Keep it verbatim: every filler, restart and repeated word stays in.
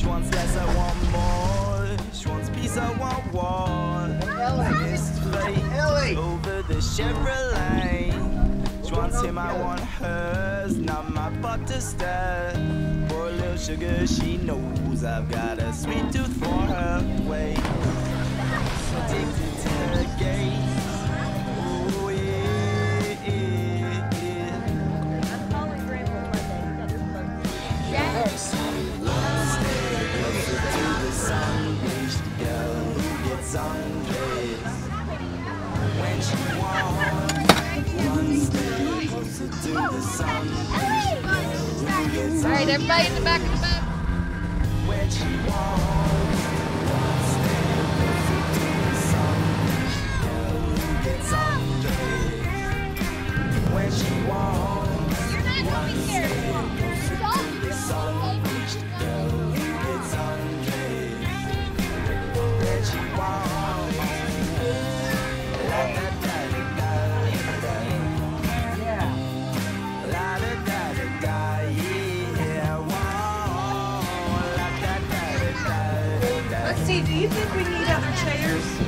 She wants less, I want more. She wants peace, I want war. This fate over the Chevrolet. She wants him, I want hers. Not my butt to stir. Poor little sugar, she knows I've got a sweet tooth for her. Wait, addicted to her gaze. Oh yeah, yeah, yeah. I'm calling Grandpa Monday. Yes. Closer to the sun-bleached girl who gets undressed when she wants. One step closer to the sun-bleached girl who gets undressed. All right, everybody in the back of the bus. When she wants. One step closer to the sun-bleached girl who gets undressed when she wants. You're not going here. The sun-bleached girl who gets undressed when she wants. La da da da da. Yeah. La da da da da. Yeah. Wow. La da da da da. Let's see, do you think we need other chairs?